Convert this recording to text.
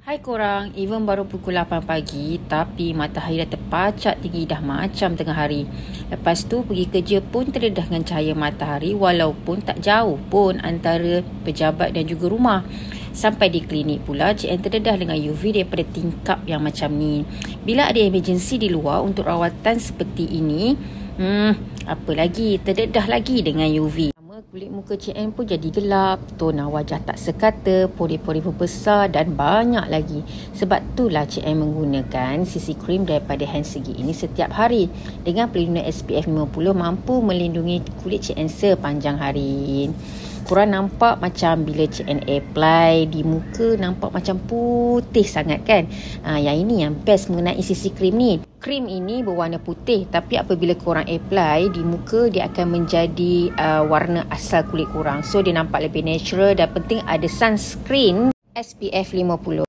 Hai korang, even baru pukul 8 pagi tapi matahari dah terpacak tinggi dah macam tengah hari. Lepas tu pergi kerja pun terdedah dengan cahaya matahari walaupun tak jauh pun antara pejabat dan juga rumah. Sampai di klinik pula, Cik N terdedah dengan UV daripada tingkap yang macam ni. Bila ada emergency di luar untuk rawatan seperti ini, apa lagi, terdedah lagi dengan UV. Kulit muka Cik N pun jadi gelap, tona wajah tak sekata, pori-pori pun besar dan banyak lagi. Sebab itulah Cik N menggunakan CC Cream daripada Hansegi ini setiap hari. Dengan perlindungan SPF 50 mampu melindungi kulit Cik N sepanjang hari. Korang nampak macam bila Cik N apply di muka nampak macam putih sangat kan? Yang ini yang best mengenai CC Cream ni. Krim ini berwarna putih tapi apabila korang apply di muka dia akan menjadi warna asal kulit korang. So dia nampak lebih natural dan penting ada sunscreen SPF 50.